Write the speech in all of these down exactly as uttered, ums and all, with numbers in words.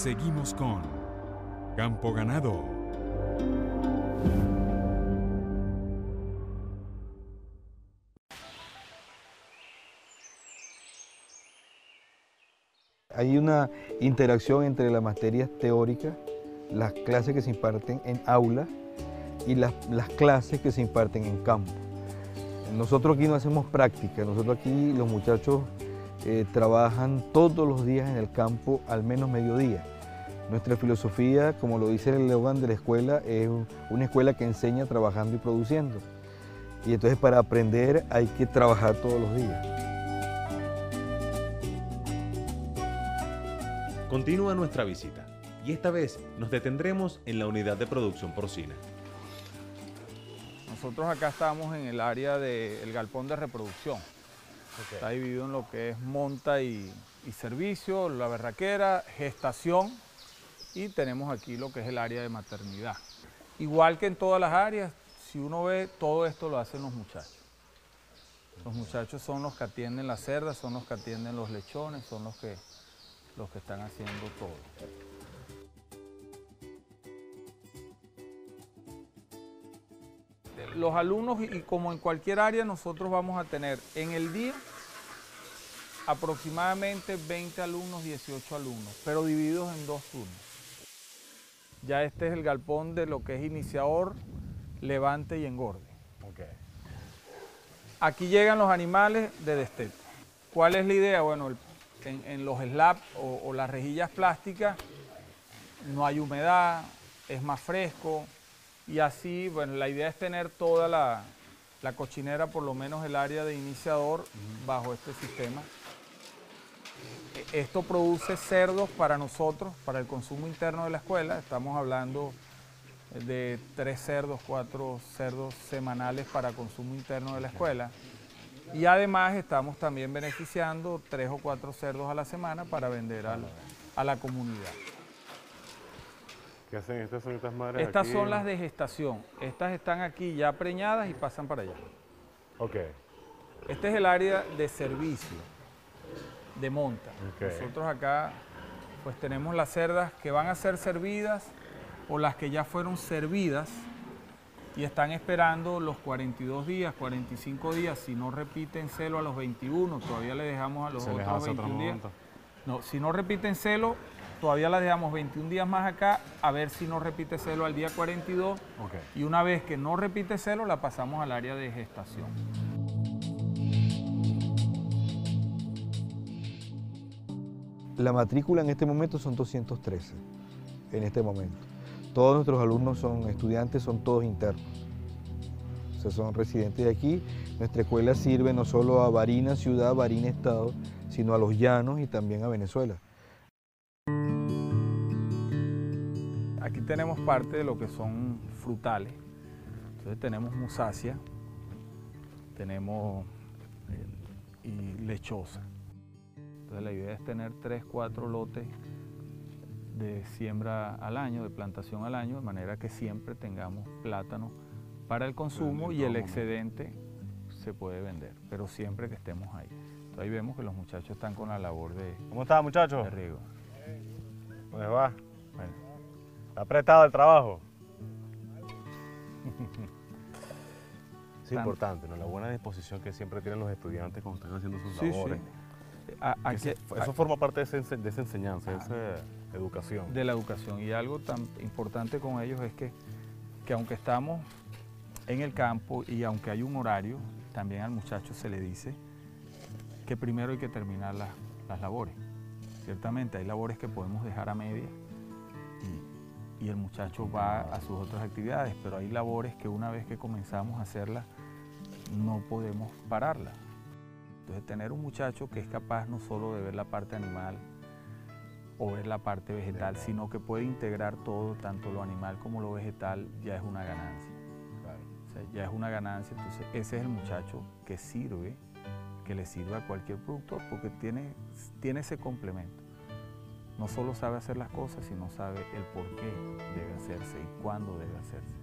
Seguimos con Campo Ganado. Hay una interacción entre las materias teóricas, las clases que se imparten en aula y las, las clases que se imparten en campo. Nosotros aquí no hacemos práctica, nosotros aquí los muchachos eh, trabajan todos los días en el campo, al menos mediodía. Nuestra filosofía, como lo dice el eslogan de la escuela, es una escuela que enseña trabajando y produciendo. Y entonces para aprender hay que trabajar todos los días. Continúa nuestra visita y esta vez nos detendremos en la unidad de producción porcina. Nosotros acá estamos en el área del galpón de reproducción. Okay. Está dividido en lo que es monta y, y servicio, la berraquera, gestación y tenemos aquí lo que es el área de maternidad. Igual que en todas las áreas, si uno ve, todo esto lo hacen los muchachos. Los muchachos son los que atienden las cerdas, son los que atienden los lechones, son los que, los que están haciendo todo. Los alumnos, y como en cualquier área, nosotros vamos a tener en el día aproximadamente veinte alumnos, dieciocho alumnos, pero divididos en dos turnos. Ya este es el galpón de lo que es iniciador, levante y engorde. Okay. Aquí llegan los animales de destete. ¿Cuál es la idea? Bueno, el, en, en los slabs o, o las rejillas plásticas no hay humedad, es más fresco. Y así, bueno, la idea es tener toda la, la cochinera, por lo menos el área de iniciador, uh-huh, bajo este sistema. Esto produce cerdos para nosotros, para el consumo interno de la escuela. Estamos hablando de tres cerdos, cuatro cerdos semanales para consumo interno de la escuela. Y además estamos también beneficiando tres o cuatro cerdos a la semana para vender al, a la comunidad. ¿Qué hacen? ¿Estas son estas madres Estas aquí? son las de gestación. Estas están aquí ya preñadas y pasan para allá. Ok. Este es el área de servicio, de monta. Okay. Nosotros acá pues tenemos las cerdas que van a ser servidas o las que ya fueron servidas y están esperando los cuarenta y dos días, cuarenta y cinco días. Si no repiten celo a los veintiuno, todavía le dejamos a los otros veintiún días. No, si no repiten celo, todavía la dejamos veintiún días más acá, a ver si no repite celo al día cuarenta y dos. Okay. Y una vez que no repite celo, la pasamos al área de gestación. La matrícula en este momento son doscientos trece, en este momento. Todos nuestros alumnos son estudiantes, son todos internos. O sea, son residentes de aquí. Nuestra escuela sirve no solo a Barinas ciudad, Barinas estado, sino a los llanos y también a Venezuela. Aquí tenemos parte de lo que son frutales. Entonces tenemos musácea, tenemos eh, y lechosa. Entonces la idea es tener tres, cuatro lotes de siembra al año, de plantación al año, de manera que siempre tengamos plátano para el consumo y el excedente se puede vender, pero siempre que estemos ahí. Entonces ahí vemos que los muchachos están con la labor de, ¿Cómo está, muchachos? de riego. ¿Cómo les va? Bueno. ¿Está apretado el trabajo? Es importante, ¿no? La buena disposición que siempre tienen los estudiantes cuando están haciendo sus sí, labores. Sí. A, a que, eso a, forma parte de, ese, de esa enseñanza, de esa educación. De la educación. Y algo tan importante con ellos es que, que aunque estamos en el campo y aunque hay un horario, también al muchacho se le dice que primero hay que terminar las, las labores. Ciertamente hay labores que podemos dejar a media y, y el muchacho va a sus otras actividades, pero hay labores que una vez que comenzamos a hacerlas no podemos pararlas. Entonces tener un muchacho que es capaz no solo de ver la parte animal o ver la parte vegetal, sino que puede integrar todo, tanto lo animal como lo vegetal, ya es una ganancia. Claro. O sea, ya es una ganancia, entonces ese es el muchacho que sirve, que le sirve a cualquier productor porque tiene, tiene ese complemento. No solo sabe hacer las cosas, sino sabe el por qué debe hacerse y cuándo debe hacerse.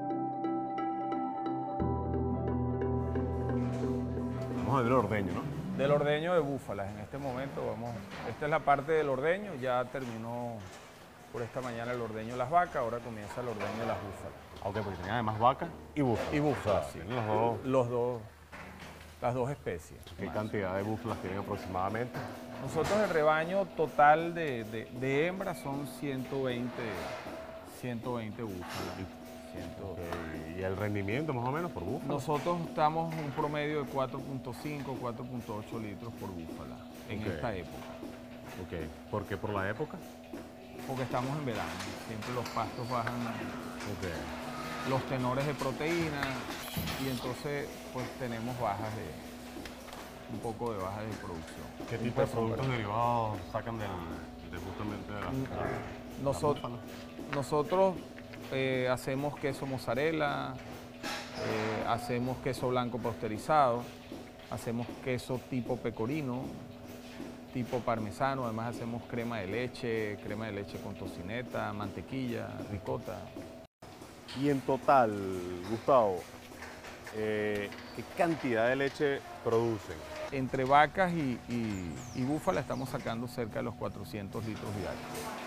Vamos a ver el ordeño, ¿no? Del ordeño de búfalas. En este momento vamos, esta es la parte del ordeño, ya terminó por esta mañana el ordeño de las vacas, ahora comienza el ordeño de las búfalas. Ok, porque tienen además vacas y búfalas. Y búfalas, O sea, sí. tienen los dos. Los dos, las dos especies. ¿Qué más. cantidad de búfalas tienen aproximadamente? Nosotros el rebaño total de, de, de hembras son ciento veinte, ciento veinte búfalas. cien. Ok, ¿y el rendimiento más o menos por búfala? Nosotros estamos un promedio de cuatro punto cinco, cuatro punto ocho litros por búfala en Ok. esta época. Ok, ¿por qué por la época? Porque estamos en verano, siempre los pastos bajan Ok. los tenores de proteína y entonces pues tenemos bajas de, un poco de bajas de producción. ¿Qué Un tipo de poco, productos pero- derivados sacan del, de justamente de la, Nosotros, nosotros eh, hacemos queso mozzarella, eh, hacemos queso blanco pasteurizado, hacemos queso tipo pecorino, tipo parmesano, además hacemos crema de leche, crema de leche con tocineta, mantequilla, ricota. Y en total, Gustavo, eh, ¿qué cantidad de leche producen? Entre vacas y, y, y búfala estamos sacando cerca de los cuatrocientos litros diarios.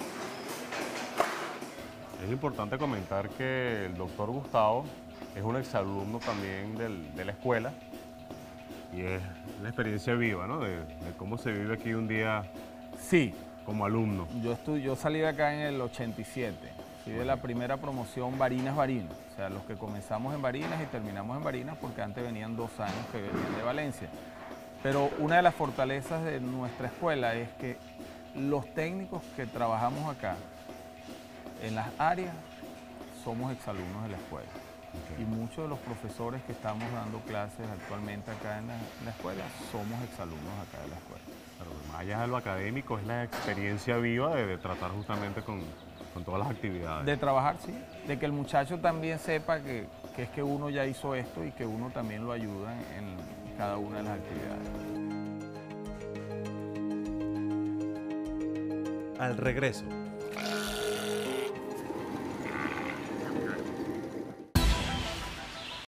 Es importante comentar que el doctor Gustavo es un exalumno también del- de la escuela y es la experiencia viva, ¿no? De, de cómo se vive aquí un día Sí, como alumno. yo, estu- yo salí de acá en el ochenta y siete, fui de la primera promoción Barinas Barinas, o sea, los que comenzamos en Barinas y terminamos en Barinas porque antes venían dos años que venían de Valencia. Pero una de las fortalezas de nuestra escuela es que los técnicos que trabajamos acá en las áreas somos exalumnos de la escuela. Y muchos de los profesores que estamos dando clases actualmente acá en la, en la escuela somos exalumnos acá de la escuela. Pero más allá de lo académico, es la experiencia viva de, de tratar justamente con, con todas las actividades. De trabajar, sí. De que el muchacho también sepa que, que es que uno ya hizo esto y que uno también lo ayuda en, en cada una de las actividades. Al regreso,